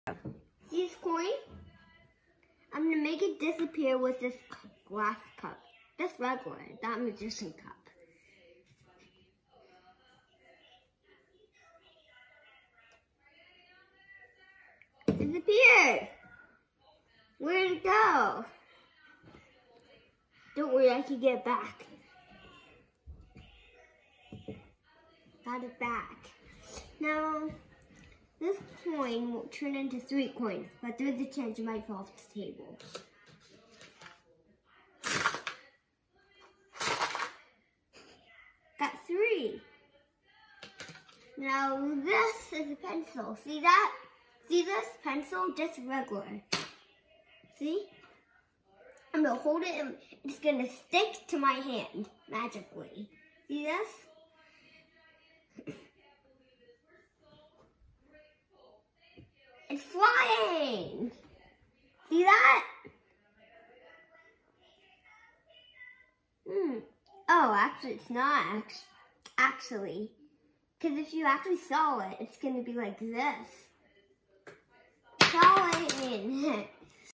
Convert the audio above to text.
See this coin? I'm gonna make it disappear with this glass cup. This regular, not magician cup. Disappeared! Where'd it go? Don't worry, I can get it back. Got it back. Now, this coin will turn into 3 coins, but there's a chance it might fall off the table. Got 3. Now, this is a pencil. See that? See this pencil? Just regular. See? I'm going to hold it and it's going to stick to my hand magically. See this? It's flying! See that? Oh, actually, it's not. Actually. Because if you actually saw it, it's going to be like this. Falling!